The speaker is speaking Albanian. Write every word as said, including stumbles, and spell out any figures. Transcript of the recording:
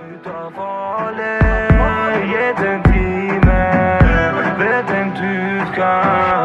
Ut av farlig, gi den time, vet en du skal